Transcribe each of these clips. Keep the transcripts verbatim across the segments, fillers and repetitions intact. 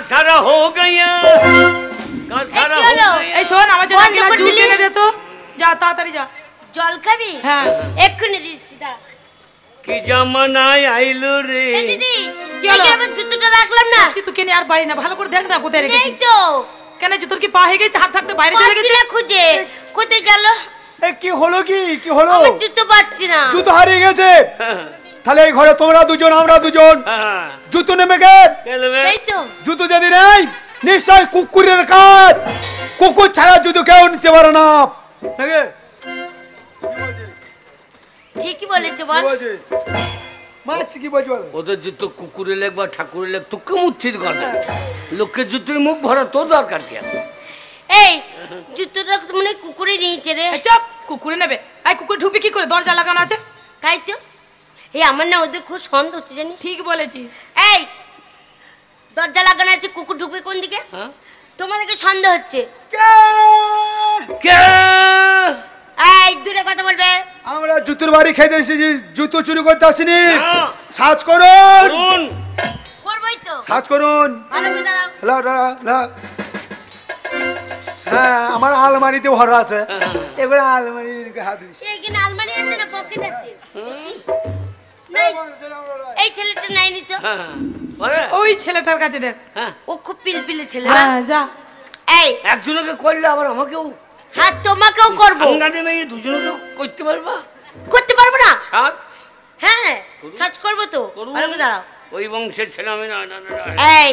सारा हो गया का सारा हो गया এই শোন আমার জন্য গ্লাস জুস এনে দে তো যা তাড়াতাড়ি যা জল খাবি হ্যাঁ এক্ষুনি দিচ্ছি দাঁড়া কি জামানায় আইলো রে দিদি কি হলো আমার জুতোটা রাখলাম না তুই কেন আর বাড়ি না ভালো করে দেখ না কোথায় রেখেছিস এই তো কেন জুতোর কি পা হয়ে গেছে হাত থাকতে বাইরে চলে গেছে না খুঁজে কোথায় গেল এ কি হলো কি কি হলো আমি জুতো পাচ্ছি না জুতো হারিয়ে গেছে তাহলে এই ঘরে তোমরা দুজন আমরা দুজন জুতো নেমে গে সেই তো জুতো যদি নেই নিশ্চয় কুকুরের কাজ কুকুর ছাড়া জুতো কেউ নিতে পারে না দেখে ঠিকই বলেছে বল মাছ কি বলছ বল ওদের জুতো কুকুরে লেগ বা ঠাকুরের লেগ তো কেমুচ্ছিত কথা লোকের জুতোয় মুখ ভরা তোর দরকার কি আছে এই জুতোটা মানে কুকুরে নিয়েছে রে চুপ কুকুরে নেবে এই কুকুর ঢুকবে কি করে দরজা লাগানো আছে তাই তো এই আমার না ওদের খুব সন্দেহ হচ্ছে জানিস ঠিক বলেছিস এই দরজা লাগানো আছে কুকুর ঢুকবে কোন দিকে হ্যাঁ তোমাদেরকে সন্দেহ হচ্ছে কে কে এই দূরে কথা বলবে আমরা জুতোর বাড়ি খেতে এসেছি জুতো চুরি করতে আসিনি হ্যাঁ। সার্চ করুন করুন করবই তো সার্চ করুন ভালো করে দাঁড়াও হ্যালো হ্যালো হ্যাঁ আমার আলমারিতে ভরা আছে এবারে আলমারি হাত দিস এখানে আলমারি আছে না পকেট আছে নাই এই ছেলেটা নাইনি তো হ্যাঁ আরে ওই ছেলেটার কাছে দেখ হ্যাঁ ও খুব পিলপিলে ছেলে হ্যাঁ যা এই একজনকে করলে আবার আমাকেও হ্যাঁ তোমাকেও করব আঙ্গানে মেয়ে দুজনকে করতে পারবা করতে পারবো না সাত হ্যাঁ সার্চ করব তো করুন। ভালো করে দাঁড়াও ওই বংশের ছেলে আমি না না না এই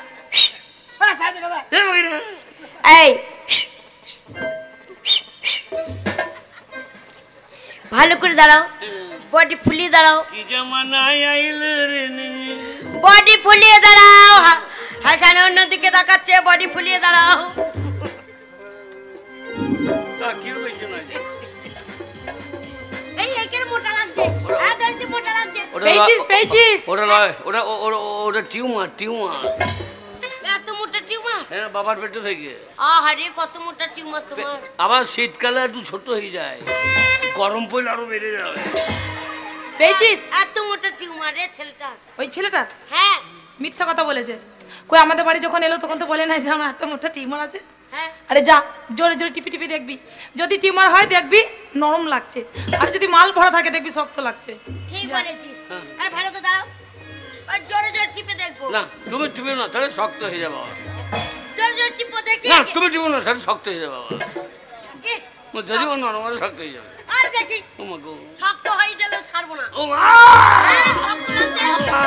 এই ভালো করে দাঁড়াও বডি ফুলিয়ে দাঁড়াও কি জামানায় আইলো রে বডি ফুলিয়ে দাঁড়াও হাসান অন্যদিকে তাকাচ্ছে বডি ফুলিয়ে দাঁড়াও তা কিউ বেশি নয় এই একের মোটা লাগছে আর দড়িতে মোটা লাগছে পেয়েছিস পেয়েছিস ওটা নয় ওটা ওটা টিউমার টিউমার এত মোটা টিউমার হ্যাঁ বাবার পেটে থেকে আহারে কত মোটা টিউমার তোমার আবার শীতকালে একটু ছোট হয়ে যায় গরম পড়লে আরো বেড়ে যাবে পেয়েছিস এত মোটা টিউমার রে ছেলেটা ওই ছেলেটা হ্যাঁ মিথ্যা কথা বলেছে কই আমাদের বাড়ি যখন এলো তখন তো বলে নাই যে আমার এত মোটা টিউমার আছে হ্যাঁ আরে যা জোরে জোরে টিপি টিপি দেখবি যদি টিউমার হয় দেখবি নরম লাগছে আর যদি মাল ভরা থাকে দেখবি শক্ত লাগছে ঠিক বলেছিস এই ভালো করে দাঁড়াও আর জোরে জোরে টিপে দেখবো না তুমি টিপে না তাহলে শক্ত হয়ে যাবে বাবা জোরে জোরে টিপে দেখি না তুমি টিপে না তাহলে শক্ত হয়ে যাবে বাবা কি? যদি নরম হলে শক্ত হয়ে যাবে আর দেখি ও মা গো শক্ত হয়ে গেলেও ছাড়বো না ও মা এই, শক্ত লাগছে।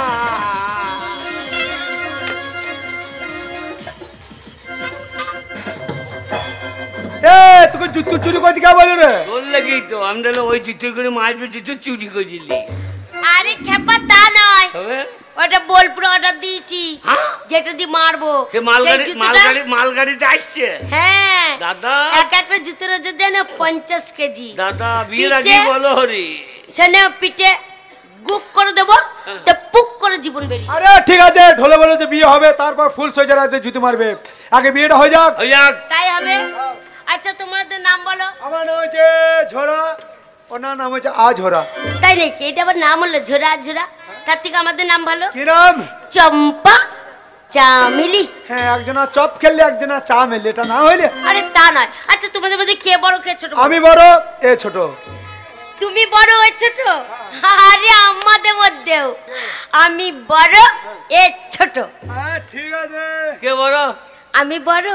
এ তোকে জুতো চুরি করতে কে বলে রে তোর লাগেই তো আমি তাহলে ওই জুতো করে মারবে জুতো চুরি করেছিলি আরে খেপা তা নয় হবে ওটা বোলপুর অর্ডার দিয়েছি হ্যাঁ? যেটা দিয়ে মারবো সে সেই মালগাড়ি জুতোটা- মালগাড়ি মালগাড়িতে আসছে হ্যাঁ দাদা এক একটা জুতোর ওজন দেয় না পঞ্চাশ কেজি দাদা বিয়ের পিঠে- আগে বলো হরি সেনে পিঠে গুপ করে দেবো তো পুক করে জীবন বেরিয়ে আরে ঠিক আছে ঢোলে বলে যে বিয়ে হবে তারপর ফুল সজ্জা রাতে জুতো মারবে আগে বিয়েটা হয়ে যাক ওই যাক তাই হবে আচ্ছা তোমাদের নাম বলো আমার নাম হচ্ছে ঝোরা ওনার নাম হচ্ছে আঝোরা তাই নাকি এটা আবার নাম হলো ঝোরা ঝোরা তার থেকে আমাদের নাম ভালো কি নাম চম্পা চামেলি হ্যাঁ একজনা চপ খেললে একজনা চা মেললে এটা না হইলে আরে তা নয় আচ্ছা তোমাদের মধ্যে কে বড় কে ছোট আমি বড় এ ছোট তুমি বড় এ ছোট আরে আমাদের মধ্যেও আমি বড় এ ছোট হ্যাঁ ঠিক আছে কে বলো আমি বড়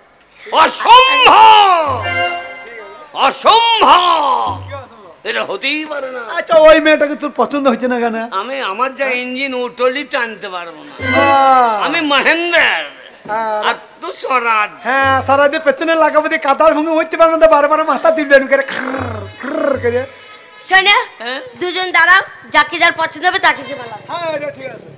অসম্ভব অসম্ভব এটা হতেই পারে না আচ্ছা ওই মেয়েটাকে তোর পছন্দ হচ্ছে না কেন আমি আমার যা ইঞ্জিন উটলি টানতে পারবো না আহ, আমি মহেন্দ্র আর- আর তুই স্বরাজ হ্যাঁ সারাদিন পেছনে লাগাবো দিয়ে কাতার ভঙ্গি হইতে পারবো না বারবার মাথা দিবেন করে খার, খার করে শোনো হ্যাঁ? দুজন দাঁড়াও যাকে যার পছন্দ হবে তাকে সে ভালো হ্যাঁ এটা ঠিক আছে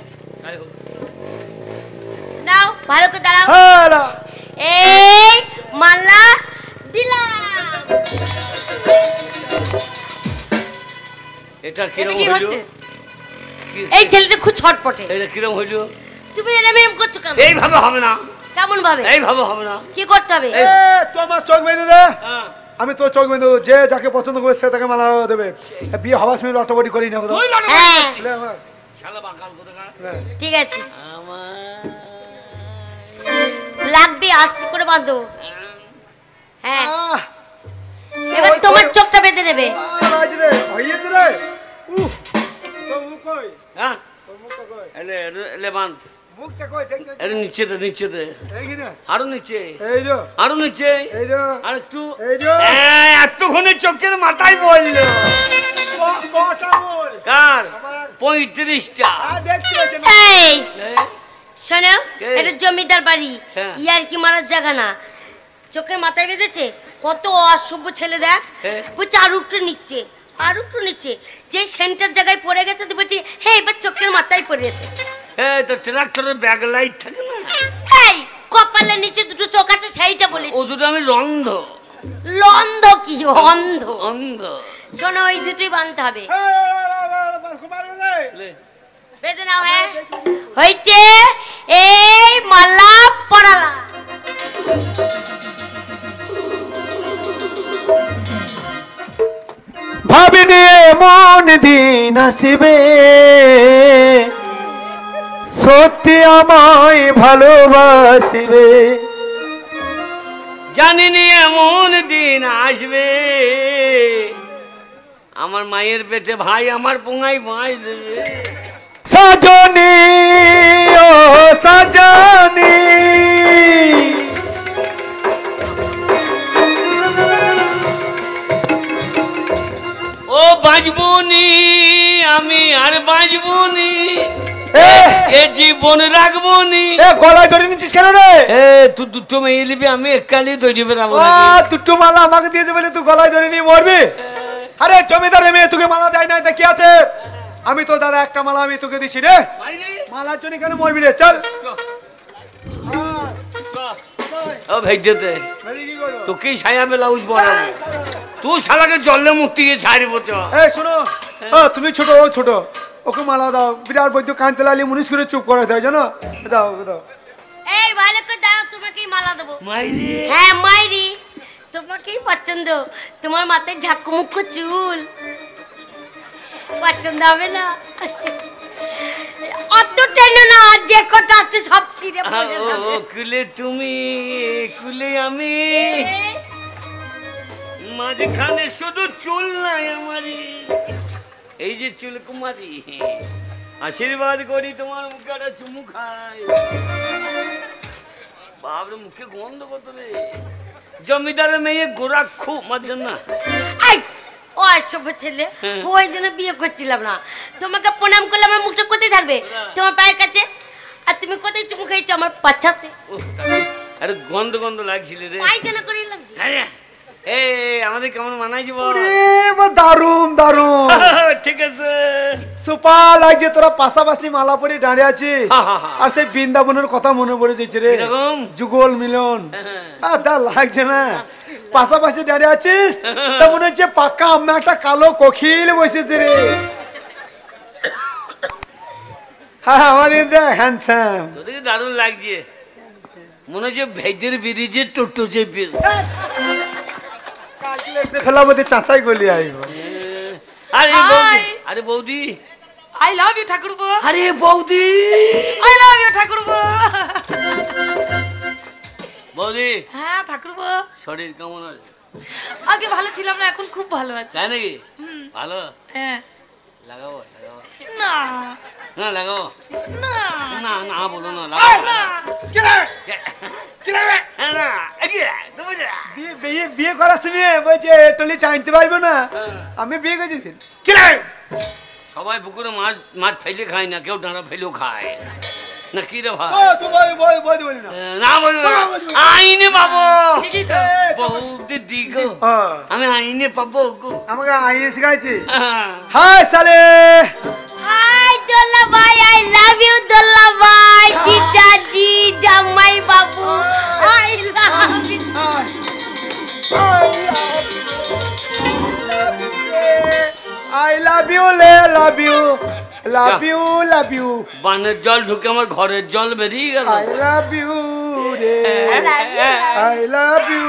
নাও ভালো করে দাঁড়াও হ্যাঁ না। এই মাল্লা দিলাম এটা এটা কিরম কি হইলো হচ্ছে কি- এই ছেলেটা খুব ছটপটে এটা কিরম হইলো তুমি এরম এরম করছো কেন এইভাবে হবে না কেমন ভাবে এইভাবে হবে না কি করতে হবে এ তোমার চোখ বেঁধে দে হ্যাঁ। আমি তোর চোখ বেঁধে দেবো যে যাকে পছন্দ করবে সে তাকে মালা দেবে বিয়ে হওয়ার সময় লটাবটি করি না কোথাও তুই লড়ে হ্যাঁ লে আমার। শালা বাকাল কোথাকার লে। ঠিক আছে আমার বাঁধো। হ্যাঁ আহ, এবার তোমার চোখটা বেঁধে দেবে। আহ, রাজ রে, হয়েছে রে। উহ, তোর মুখ কই? হ্যাঁ তোর মুখটা কই? এলে এলে বান মুখটা কই? দেখতে পাচ্ছি এর না। নিচে দে নিচে দে এই কি না? আরো নিচে এই রে, আরো নিচে এই রে, আর একটু এই রে। হ্যাঁ, এতক্ষণে চোখের মাথায় বললো ক- কটা বল? কার আমার। পঁয়ত্রিশটা আহ, দেখতে পাচ্ছি না। এই এই, শোনো, কে? এটা জমিদার বাড়ি, হ্যাঁ। ইয়ার কি মারার জায়গা না। চোখের মাথায় বেঁধেছে, কত অসভ্য ছেলে দেখ। হ্যাঁ। বলছে আর একটু নিচ্ছে, আর একটু নিচ্ছে, যে সেন্টার জায়গায় পড়ে গেছে তো বলছি হ্যাঁ এবার চোখের মাথায় পড়েছে। এই তো ট্রাক্টরের ব্যাক লাইট থাকে না এই কপালের নিচে দুটো চোখ আছে সেইটা বলেছি। ও দুটো আমি রন্ধ লন্ধ কি অন্ধ? অন্ধ শোনো ওই দুটোই বাঁধতে হবে। এই, এই, এই, এই, বাস, মারো রে। লে, বেঁধে নাও। হ্যাঁ হয়েছে, এই মালা পড়ালা। ভাবিনি এমন দিন আসিবে, সত্যি আমায় ভালোবাসিবে। জানিনি এমন দিন আসবে আমার মায়ের পেটে ভাই আমার পোঙাই ভাই দেবে। সাজনি ও সাজনি, ও বাঁচবো নি আমি আর বাঁচবো নি, এ এ জীবন রাখবো নি। এ গলায় ধরে নিচ্ছিস কেন রে? এ তুই দুটো মেয়ে নিবি আমি একালি তৈরি বেরাবো আ, দুটো মালা আমাকে দিয়েছে বলে তুই গলায় ধরে নিয়ে মরবি? আরে জমিদারের মেয়ে তোকে মালা দেয় না, তা কি আছে? আমি তো দাদা একটা মালা আমি তোকে দিছি রে। মালার জন্য কেন মরবি রে? চল। ও ভেজতে তোকেই ছায়া ব্লাউজ পরাবো, তুই শালাকে জলে মুক্তি গিয়ে ছাড়বো চ। এই শোনো, ও, তুমি ছোট, ও ছোট, ওকে মালা দাও। বিরাট বৈদ্য কানতে লালি মুনিশ করে চুপ করে দেয় জানো। দাও দাও। এই ভালো করে দাও, তোমাকেই মালা দেবো। মাইরি হ্যাঁ মাইরি, তোমাকেই পছন্দ। তোমার মাথায় ঝাক্কু মুক্কু চুল পছন্দ হবে না? অত টেনো না, যে কটা আছে সব ছিঁড়ে পড়ে ও যাবে। কুলে তুমি কুলে আমি, এই, মাঝখানে শুধু চুল নাই আমারই, এই যে চুল কুমারী, আশীর্বাদ করি তোমার মুখে একটা চুমু খাই। বাবরে মুখে গন্ধ কত রে, জমিদারের মেয়ে গোরাক্ষু মাঝে না। এই, ও অসভ্য ছেলে, হ্যাঁ। ওই জন্য বিয়ে করছিলাম না। তোমাকে প্রণাম করলে আমার মুখটা কোথায় থাকবে? তোমার পায়ের কাছে। আর তুমি কোথায় চুমু খেয়েছো? আমার পাছাতে। উফ, আরে গন্ধ গন্ধ লাগছিল রে। পায়খানা করিলাম যে। আরে, এই আমাদের কেমন মানাইছি বল? ওরে বা, দারুণ দারুণ, ঠিক আছে। সুপার লাগছে। তোরা পাশাপাশি মালা পরে দাঁড়িয়ে আছিস, হা, হা, হা। আর সেই বৃন্দাবনের কথা মনে পড়ে যাচ্ছে রে। কিরকম? যুগল মিলন। হ্যাঁ। আর তা লাগছে না, পাশাপাশি দাঁড়িয়ে আছিস তা মনে হচ্ছে পাক্কা আমি একটা কালো কোকিল বসেছে রে। হ্যাঁ আমাদের দেখ হ্যান্ডসাম। তোদেরকে দারুণ লাগছে, মনে হচ্ছে ভেজের ব্রিজের টোটো চেপে। ফেলা বলতে চাচাই গলি আইব। আরে Hi. বৌদি, আরে বৌদি, আই লাভ ইউ ঠাকুরপো, আরে বৌদি, আই লাভ ইউ ঠাকুরপো। বৌদি হ্যাঁ ঠাকুরপো, শরীর কেমন আছে? আগে ভালো ছিলাম না, এখন খুব ভালো আছে। তাই নাকি? ভালো হ্যাঁ। লাগাবো লাগাবো না না লাগাবো না না না বলো না লাগাবো না, হ্যাঁ, না এগিয়ে আয়, তুমি যা। বিয়ে- বিয়ে বিয়ে করার সময় বলছে টলি টাইনতে পারবো না। আমি বিয়ে করছি কি লাগে? সবাই পুকুরে মাছ মাছ ফেলে খায় না, কেউ ডাঁড়া ফেলেও খায় না। কি রে ভাই? ও তুই বল বল বল বলি না। না বলবো না। আইনে পাবো ঠিকই তো। বৌদি দিগ, ও, আমি আইনে পাবো গো। আমাকে আইনে শিখাইছিস? হ্যাঁ। হাই সালে। হাই দোল্লা ভাই, আই লাভ ইউ দোল্লা ভাই, জিজাজি, জামাই বাবু, I love you. I love you লে love you love you love you বানের জল ঢুকে আমার ঘরের জল বেরিয়ে গেল। আই লাভ ইউ রে আই লাভ ইউ।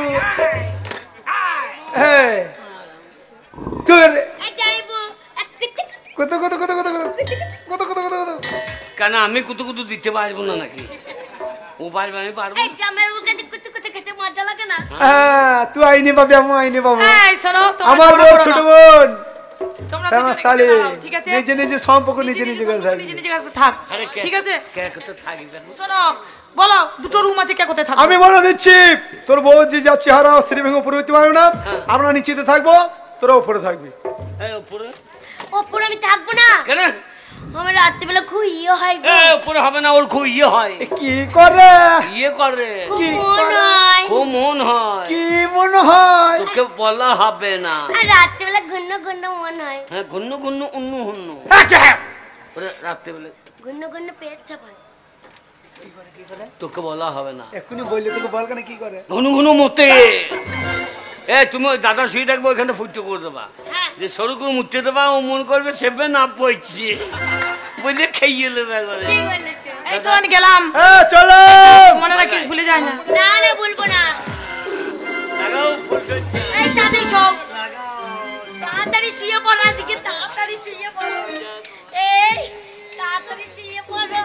হ্যাঁ তোর এই যাইবো, কত কত কত কত কত কত কত কত কত কেন আমি কুতু কুতু দিতে পারবো না নাকি? ও পারবে আমি পারবো? এই জামাই বাবুর কাছে কুতু কুতু খেতে মজা লজ্জা লাগে না? হ্যাঁ তুই আইনি পাবি, আমি আইনি পাবো। এই শোনো, তোমরা আমার ঝগড়া বউ করো ছোট না। বোন, তোমরা আমার দুজনে শালি, কেটে দাও, ঠিক আছে? নিজে নিজে সম্পর্ক নিজে নিজে করে সম্পর্ক থাকবি। নিজে নিজে কাছে থাক, আরে কে- ঠিক আছে? কে কত থাকবে না? শোনো, বলো দুটো রুম আছে, কে কোথায় থাকবে? আমি বলে দিচ্ছি, তোর বউ যে যা চেহারা স্ত্রী ভেঙে উপরে উঠতে পারবে না, আমরা নিচেতে থাকবো, তোরা উপরে থাকবি। এই উপরে ওপরে আমি থাকবো না, কেন? আমার রাত্রিবেলা খুব ইয়ে হয় গো, এই উপরে হবে না, ওর খুব ইয়ে হয়, এ কি করে, ইয়ে করে, খুব কি মন করে? হয়, খুব মন হয়, কি মনে হয়? তোকে বলা হবে না। আর রাত্রিবেলা ঘন্ন ঘন্ন মন হয়, হ্যাঁ ঘন্ন ঘন্ন উন্ন হন্ন, ওরে রাত্রেবেলা ঘন্ন ঘন্ন পেট চাপায়। তোকে বলা হবে না। এক্ষুনি বললে তোকে বল কেন কি করে? ঘন ঘন মতে এ তুমি ওই দাদা শুয়ে থাকবো, ওইখানে ফুটো করে দেবা, হ্যাঁ যে সরু করে মুছতে দেবা, ও মন করবে সেবে না পড়ছি বলে খেয়ে নেবে করে। ঠিক বলেছো। এই শোন, গেলাম, এ চলো, মনে রাখিস, ভুলে যায় না। না না বলবো না, লাগাও ফুল সজ্জা, এই তাদের সব লাগাও। তাড়াতাড়ি শুয়ে পড়ো, আজকে তাড়াতাড়ি শুয়ে পড়ো, এই তাড়াতাড়ি শুয়ে পড়ো।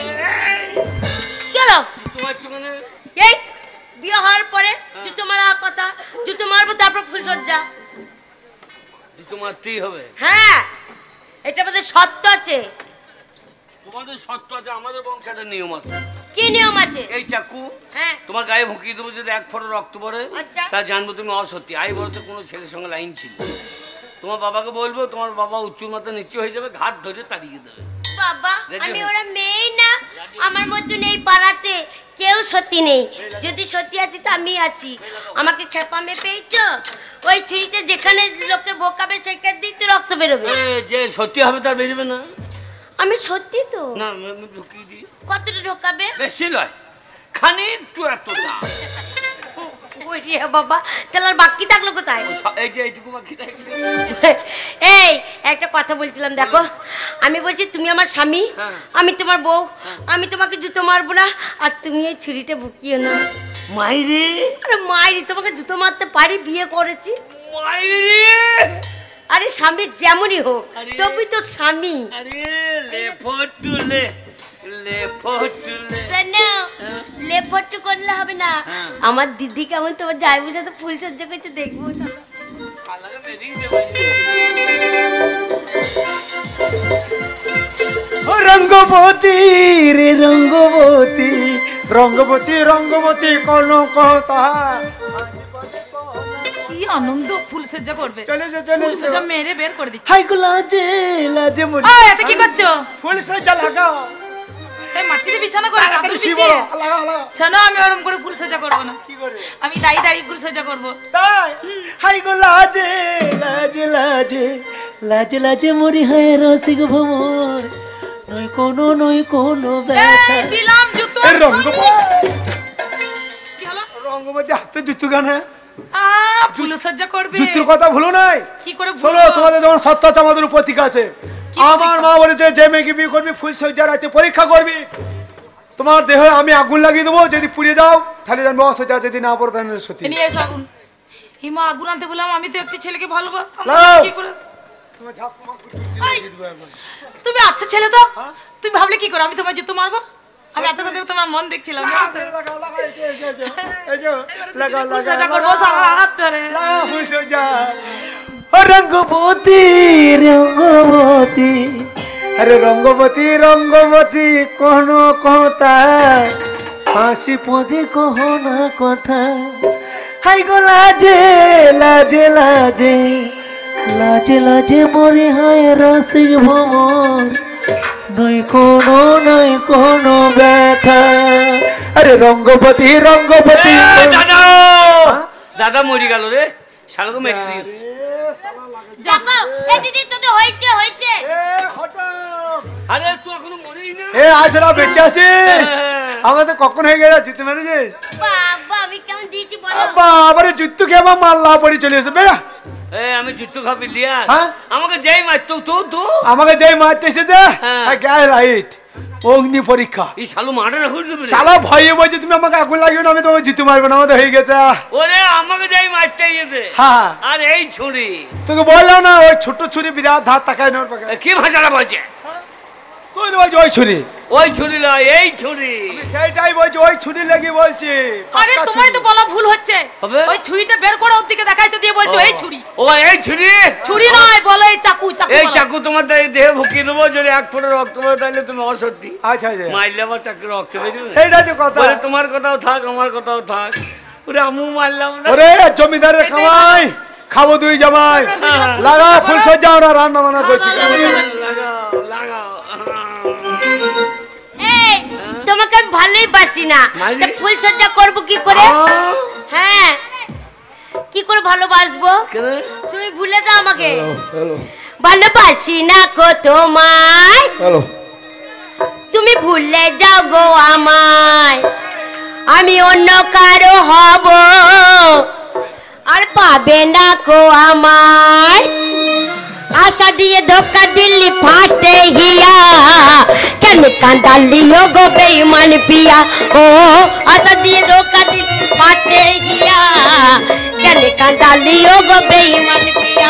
চলো, তোমার চোখে এই বিয়ে হওয়ার পরে জুতো মারা কথা, জুতো মারবো তারপর ফুল সজ্জা। জুতো মারতেই হবে। হ্যাঁ, এটা আমাদের সত্য আছে। তোমাদের সত্য আছে, আমাদের বংশে একটা নিয়ম আছে। কি নিয়ম আছে? এই চাকু হ্যাঁ, তোমার গায়ে ভুকিয়ে দেবো, যদি এক ফোঁটা রক্ত পড়ে আচ্ছা। তা জানবো তুমি অসত্যি। আই বলতে কোনো ছেলের সঙ্গে লাইন ছিল। তোমার বাবাকে বলবো, তোমার বাবা উচ্চ মাথা নিচু হয়ে যাবে, ঘাট ধরে তাড়িয়ে দেবে। বাবা রেডি আমি হও। ওরা মেয়েই না, আমার মধ্যে নেই পাড়াতে কেউ সত্যি নেই। যদি সত্যি আছি তো আমি আছি। আমাকে খেপা মে পেয়েছো, ওই ছুরিতে যেখানে লোকের ভোকাবে সেখান দিয়ে তো রক্ত বেরোবে। এ, যে সত্যি হবে তার বেরোবে না। আমি সত্যি তো। না আমি ঢুকিয়ে দিই, কতটা ঢোকাবে? বেশি নয়, খানিকটু এতটা। ওরে বাবা, তাহলে আর বাকি থাকলো কোথায়? ও স- এই যে এইটুকু বাকি থাকবে। এই একটা কথা বলছিলাম, দেখো আমি বলছি তুমি আমার স্বামী, হ্যাঁ। আমি তোমার বউ, আমি তোমাকে জুতো মারবো না, আর তুমি এই ছুরিটা বুকিও না। মাইরে আরে মাইরি, তোমাকে জুতো মারতে পারি, বিয়ে করেছি। মাইরে আরে স্বামী যেমনই হোক আরে। তবুই তো স্বামী। আরে লে ফটুলে লে ফটুলে শোনো, লেপট্টু করলে হবে না। হ্যাঁ। আমার দিদি কেমন তোমার যাই বুঝে তো ফুল সজ্জা করছে, দেখবো চলো। পালাকে বেরিয়ে দেবে। ও রঙ্গবতী রে রঙ্গবতী, রঙ্গবতী রঙ্গবতী কোন কথা। কি আনন্দ, ফুল সজ্জা করবে, চলে এসো, চলে ফুল এসো। সজ্জা মেরে বের করে দিচ্ছে। হাই গো লাজে লাজে মরি। ওই এত কি করছো? ফুল সজ্জা লাগাও। এই মাটিতে বিছানা করে চাদর কি বিছিয়ে। বলো? লাগাও লাগাও। শোনো, আমি ওরকম করে ফুল সজ্জা করবো না, কি করে? আমি দাঁড়িয়ে দাঁড়িয়ে ফুল সজ্জা করবো। তাই হাই গো লাজে লাজে লাজে লাজে লাজে মরি হয় রসিক ভ্রমর, নয় কোনো নয় কোনো ব্যথা। এই দিলাম জুতো। এ রঙ্গবতী, কি হলো? রঙ্গবতী হাতে জুতো গান। আ ফুল সজ্জা করবে, জুতোর কথা ভুলো নাই। কি করে শোনো, ভুলবো? তোমাদের যখন সত্য আছে আমাদের প্রতীক আছে। কি আমার প্রতীক্ষা? মা বলেছে যে মেয়েকে বিয়ে করবি ফুল সজ্জা রাতে পরীক্ষা করবি, তোমার দেহে আমি আগুন লাগিয়ে দেবো, যদি পুড়ে যাও তাহলে জানবো অসজ্জা, যদি না পড়ো তাহলে সত্যি। এ নিয়ে এসো আগুন। হিমা আগুন আনতে বললাম, আমি তো একটি ছেলেকে ভালোবাসতাম, লাও। কি করে? তোমার ঝাঁকুমা করছি, লাগিয়ে দেবো একবার। তুমি আচ্ছা ছেলে তো, হ্যাঁ? তুমি ভাবলে কি করে আমি তোমার জুতো মারবো? আমি এতক্ষণ ধরে তোমার মন দেখছিলাম। লাগাও, লাগাও, এসো, এসো, এসো, এসো, লাগাও, ফুল লাগাও, সজ্জা করবো লাগাও। সারা হাত ধরে। লাগাও ফুল সজ্জা। ও রঙ্গবতী রঙ্গবতী, আরে রঙ্গবতী রঙ্গবতী কোন কথা, হাসি পদে কহ না কথা। হাই গো লাজে লাজে লাজে লাজে লাজে মরে হয় রসিক ভ্রমর, নয় কোনো নয় কোনো ব্যথা। আরে রঙ্গবতী রঙ্গবতী। এ, দাদা দাদা মরে গেল রে, শালকে মেরে দিস। দেখো এই দিদি তো তো হয়েছে হয়েছে। আরে তুই এখনো মরেই না। এ আজরা বেঁচে আছিস? আমাদের কখন হয়ে গেল জিতে মেরেছিস? বাবা আমি কেমন দিয়েছি বলো? বাবা রে জুত্তু খেয়ে আমার মাল্লা পড়ে চলে এসে বেড়া। এ আমি জুতো খাবি লিয়া, হ্যাঁ? আমাকে যেই মারতো তো তো আমাকে যেই মারতে এসেছে হ্যাঁ। গায়ে লাইট অগ্নি পরীক্ষা। এই শালু মার্ডার করে দেবে রে। শালা ভয়ে বলছে তুমি আমাকে আগুন লাগিও না, আমি তোমাকে জিতু মারবো না, আমাদের হয়ে গেছে। ওরে আমাকে যেই মারতে গেছে, হ্যাঁ আর এই ছুরি তোকে বললাম না ওই ছোট ছুরি বিরাট ধার তাকায় না ওর পাকে। এ, কি ভাষাটা বলছে? তুই আমি তো বলছি ওই ছুরি ওই ছুরি না এই ছুরি আমি সেইটাই বলছি ওই ছুরি লেগে বলছি আরে পাক্কা তোমারই তো ছুরি। বলা ভুল হচ্ছে হবে? ওই ছুরিটা বের করে ওর দিকে দেখাইছে দিয়ে বলছো এই ছুরি ও এই ছুরি ছুরি নয় বলো এই চাকু চাকু এই বলো। চাকু তোমার দেহে দেহে ভুকিয়ে দেবো যদি এক ফোঁটা রক্ত বেরো তাহলে তুমি অসত্যি আচ্ছা আচ্ছা মারলে আবার চাকু রক্ত বেরোবে সেইটাই তো কথা বলে তোমার কথাও থাক আমার কথাও থাক ওরে আমু মারলাম না ওরে জমিদারের কামাই খাবো দুই জামাই লাগা ফুল সজ্জা আমরা রান্না বান্না করছি লাগাও লাগাও এই তোমাকে আমি ভালোই বাসি না মাইরি? তা ফুল সজ্জা করবো কি করে আহ, হ্যাঁ কি করে ভালোবাসবো কেন? তুমি ভুলে যাও আমাকে ভালোবাসি না কো তোমায় হ্যালো তুমি ভুলে যাও গো আমায় আমি অন্য কারো হব আর পাবে না কো আমায় আশা দিয়ে ধোকা দিল্লি ফাটে হিয়া কেন কাঁদালিও গো বেঈমান পিয়া ও আশা দিয়ে ধোকা দিল্লি ফাটে হিয়া কেন কাঁদালিও গো বেঈমান পিয়া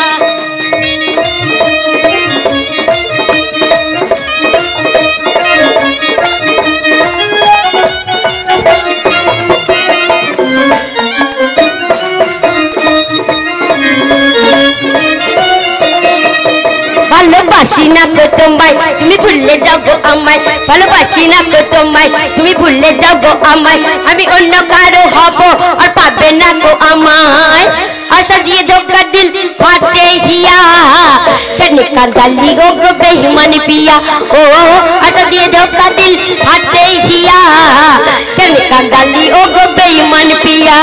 ভালোবাসি না গো তোমায় তুমি ভুলে যাও গো আমায় ভালোবাসি না গো তোমায় তুমি ভুলে যাও গো আমায় আমি অন্য কারো হব আর পাবে না গো আমায় আশা দিয়ে ধোকা দিল ফাটে হিয়া কেন কাঁদালি গো গো বেঈমান পিয়া ও আশা দিয়ে ধোকা দিল ফাটে হিয়া কেন কাঁদালি ও গো বেঈমান পিয়া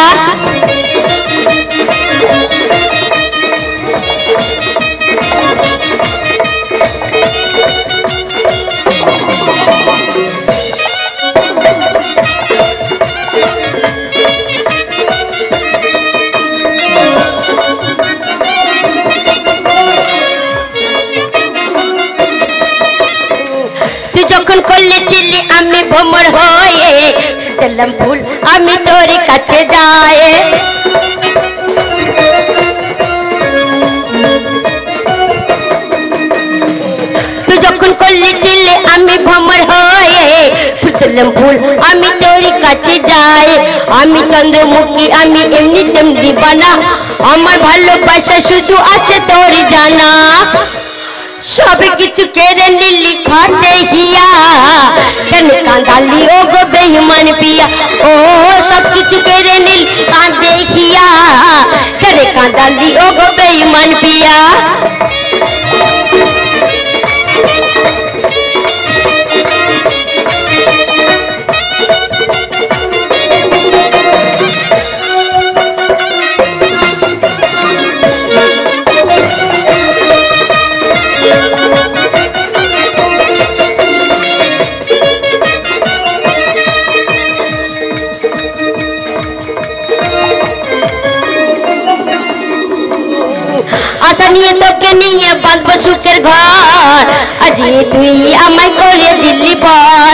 তুই যখন করলেছিলি আমি ভ্রমর হয়ে চললাম ফুল আমি তোর কাছে যাই তুই যখন করলেছিলি আমি ভ্রমর হয়ে চললাম ফুল আমি তোর কাছে যাই আমি চন্দ্রমুখী আমি এমনি তেমনি বানা আমার ভালোবাসা শুধু আছে তোর জানা সব কিছু কেড়ে নিলি খাটে হিয়া কেন কাঁদালি ও গো বেঈমান পিয়া ও সব কিছু কেড়ে নিল কাঁদে হিয়া কেন কাঁদালি ও গো বেঈমান পিয়া আশা নিয়ে তোকে নিয়ে বাঁধবো সুখের ঘর আজি তুই আমায় করে দিল্লি পর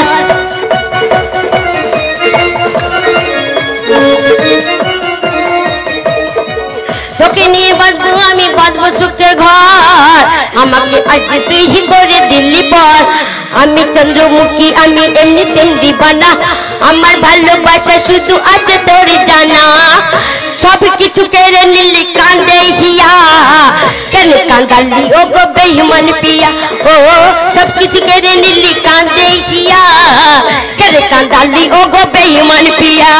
তোকে নিয়ে বাঁধবো আমি বাঁধবো সুখের ঘর আমাকে আজ তুই করে দিল্লি পর আমি চন্দ্রমুখী আমি এমনি তেমনি বানা আমার ভালোবাসা শুধু আছে তোর জানা সব কিছু কেড়ে নিলি কাঁদে হিয়া কেন কাঁদালি ও গো বেঈমান পিয়া ও সব কিছু কেড়ে নিলি কাঁদে হিয়া কেন কাঁদালি ও গো বেঈমান পিয়া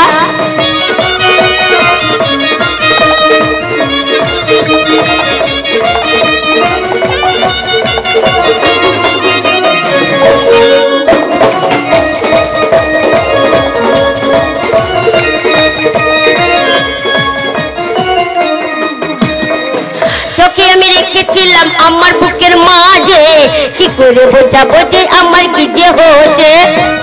তোকে আমি রেখেছিলাম আমার বুকের মাঝে কি করে বোঝাবো যে আমার কি যে হচ্ছে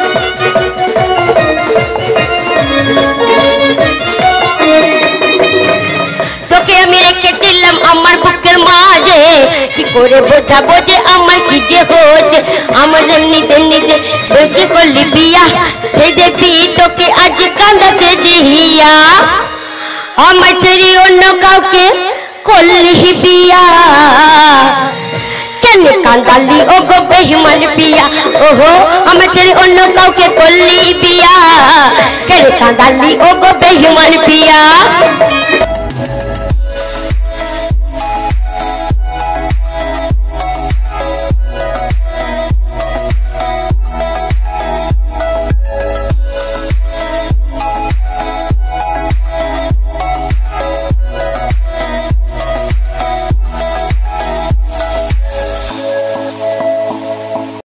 তোকে আমি রেখেছিলাম আমার বুকের মাঝে কি করে বোঝাবো যে আমার কি যে হচ্ছে আমার এমনি তেমনি যে বেঁচে করলি বিয়া সেই দেখি তোকে আজ কান্দাতে দিহিয়া আমার ছেড়ে অন্য কাউকে করলি বিয়া কেনে কান্দালি ও গো বেঈমান পিয়া ওহো আমার ছেড়ে অন্য কাউকে করলি বিয়া কেনে কান্দালি ও গো বেঈমান পিয়া